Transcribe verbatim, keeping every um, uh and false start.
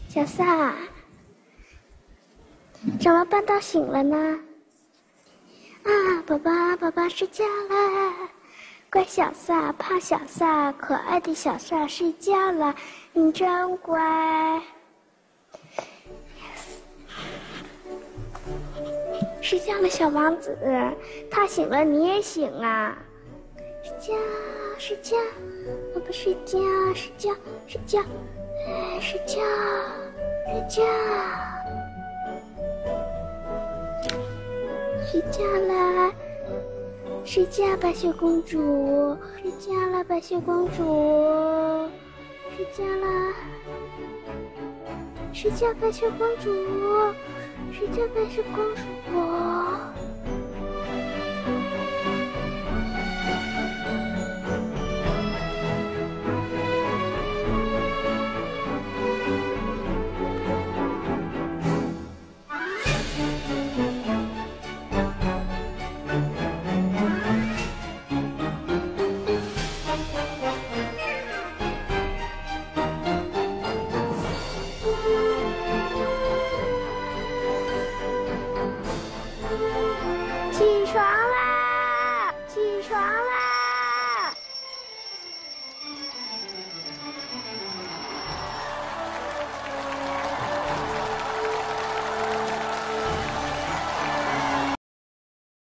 小萨，怎么办到醒了呢？啊，宝宝，宝宝睡觉了，乖小萨，胖小萨，可爱的小萨睡觉了，你真乖。睡觉了，小王子，他醒了，你也醒啊！睡觉，睡觉，宝宝睡觉，睡觉，睡觉，哎，睡觉，睡觉，睡觉了，睡觉，白雪公主，睡觉了，白雪公主，睡觉了，睡觉，白雪公主，睡觉，白雪公主。